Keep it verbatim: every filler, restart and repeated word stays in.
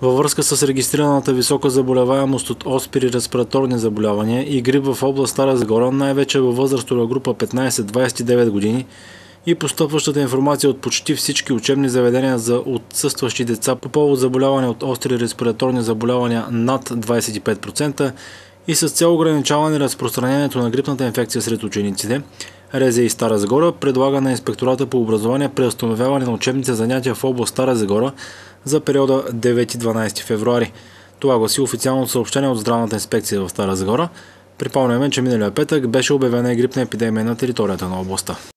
Във връзка с регистрираната висока заболеваемост от оспир и респираторни заболявания и грип в област Стара Загора, най-вече във възрастова група петнайсет до двайсет и девет години, и постъпващата информация от почти всички учебни заведения за отсъстващи деца по повод заболяване от остри респираторни заболявания над двайсет и пет процента и с цел ограничаване разпространението на грипната инфекция сред учениците, РЗИ Стара Загора предлага на Инспектората по образование преустановяване на учебните занятия в област Стара Загора за периода девети до дванайсети февруари. Това гласи официалното съобщение от Здравната инспекция в Стара Загора. Припомняме, че миналия петък беше обявена и грипна епидемия на територията на областта.